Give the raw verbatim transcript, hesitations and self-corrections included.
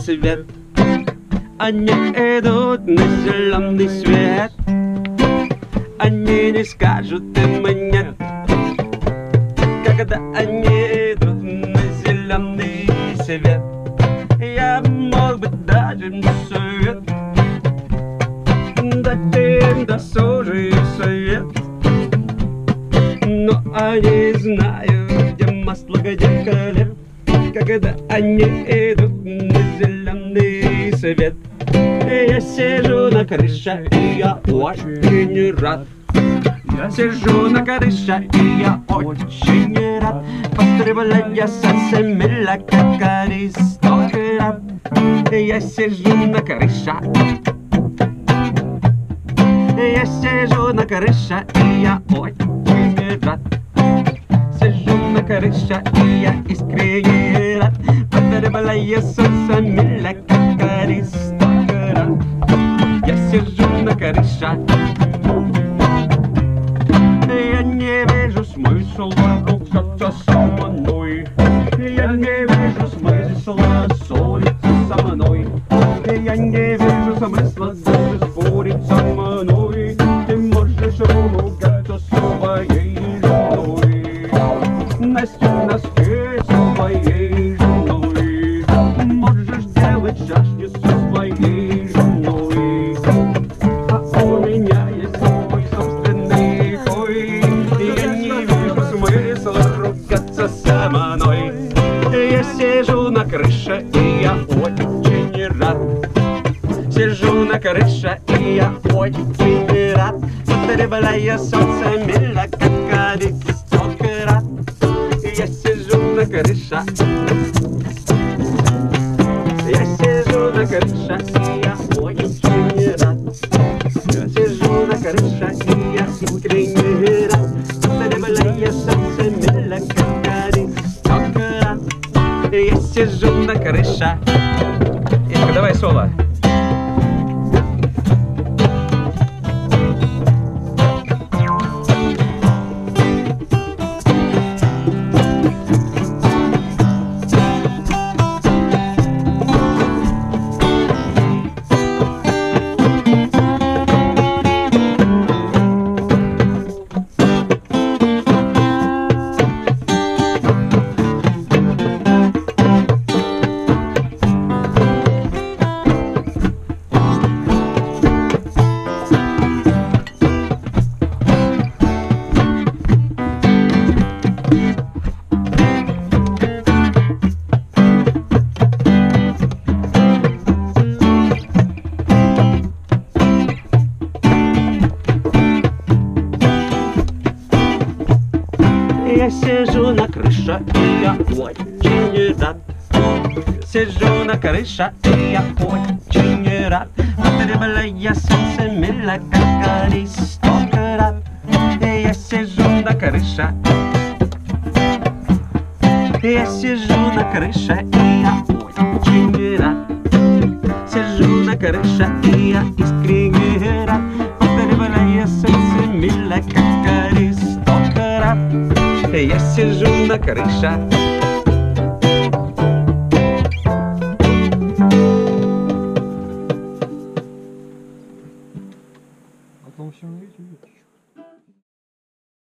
свет. Они идут на зеленый свет. Они не скажут им нет, когда они идут на зеленый свет. Я мог бы дать им совет, дать им досужий совет, но они знают, где масло, где хлеб, когда они идут на зеленый свет. Я сижу на крыше, и я очень рад. Я сижу на крыше, и я очень рад. Поздравляю со всеми, как аристократ. Я сижу на крыше. Я сижу на крыше, и я очень рад. Сижу на крыше, и я искренне рад. Поздравляю со всеми, как аристократ. Я сижу на крыше. Я не вижу смысла ругаться со мной. Я не вижу смысла ссориться со мной. Я не вижу смысла даже спорить со мной. Ты можешь ругаться своей женой, носить носки своей женой. Можешь делать шашни со своей женой. А у меня есть свой собственный хой. Я не вижу смысла ругаться со мной. Я сижу на крыше, и я очень рад. Сижу на крыше, и я очень рад. Поздравляю солнце мира, как аристократ. Я сижу на крыше. Я сижу на крыше, и я очень рад. Я сижу на крыше, и я искренне рад. Поздравляю солнце мира, как аристократ. Я сижу на крыше. Ирка, давай соло. Я сижу на крыше, и я очень рад. Сижу на крыше, и я очень рад. Поздравляю солнце мира, как аристократ. Я сижу на крыше. Я сижу на крыше, и я очень рад. Сижу на крыше, и я искренне рад. Поздравляю солнце мира, как аристократ. Я сижу на крыше. А там все на YouTube.